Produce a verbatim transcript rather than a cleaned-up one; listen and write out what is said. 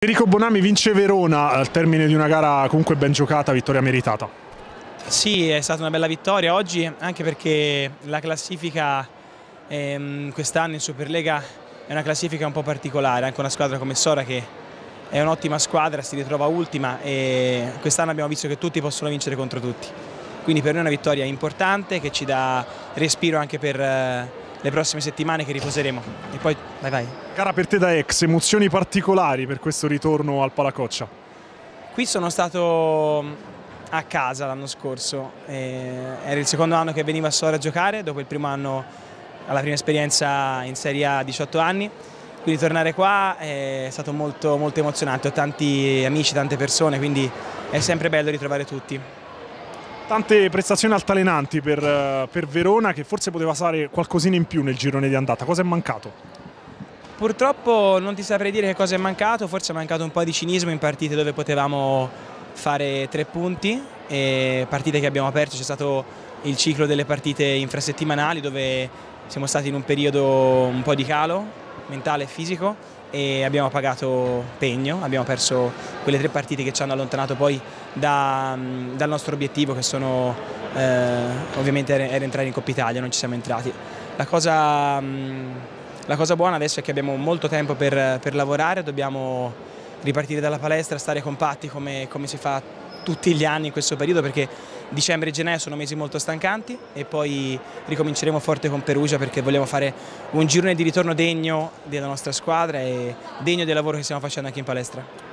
Enrico Bonami vince Verona al termine di una gara comunque ben giocata, vittoria meritata. Sì, è stata una bella vittoria oggi, anche perché la classifica ehm, quest'anno in Superlega è una classifica un po' particolare, anche una squadra come Sora che è un'ottima squadra, si ritrova ultima e quest'anno abbiamo visto che tutti possono vincere contro tutti. Quindi per noi è una vittoria importante che ci dà respiro anche per eh, le prossime settimane che riposeremo. E poi vai vai. Gara per te da ex, emozioni particolari per questo ritorno al Palacoccia? Qui sono stato a casa l'anno scorso, eh, era il secondo anno che venivo a Sora a giocare, dopo il primo anno, alla prima esperienza in Serie A a diciotto anni, quindi tornare qua è stato molto, molto emozionante, ho tanti amici, tante persone, quindi è sempre bello ritrovare tutti. Tante prestazioni altalenanti per, per Verona, che forse poteva fare qualcosina in più nel girone di andata, cosa è mancato? Purtroppo non ti saprei dire che cosa è mancato, forse è mancato un po' di cinismo in partite dove potevamo fare tre punti, e partite che abbiamo aperto, c'è stato il ciclo delle partite infrasettimanali dove siamo stati in un periodo un po' di calo mentale e fisico e abbiamo pagato pegno, abbiamo perso quelle tre partite che ci hanno allontanato poi da, dal nostro obiettivo, che sono eh, ovviamente era entrare in Coppa Italia, non ci siamo entrati. La cosa, la cosa buona adesso è che abbiamo molto tempo per, per lavorare, dobbiamo ripartire dalla palestra, stare compatti come, come si fa tutti gli anni in questo periodo, perché dicembre e gennaio sono mesi molto stancanti e poi ricominceremo forte con Perugia perché vogliamo fare un girone di ritorno degno della nostra squadra e degno del lavoro che stiamo facendo anche in palestra.